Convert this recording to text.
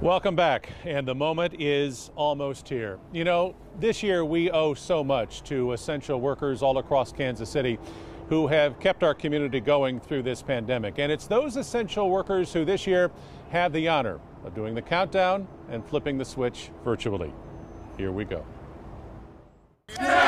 Welcome back, and the moment is almost here. You know, this year we owe so much to essential workers all across Kansas City who have kept our community going through this pandemic. And it's those essential workers who this year have the honor of doing the countdown and flipping the switch virtually. Here we go.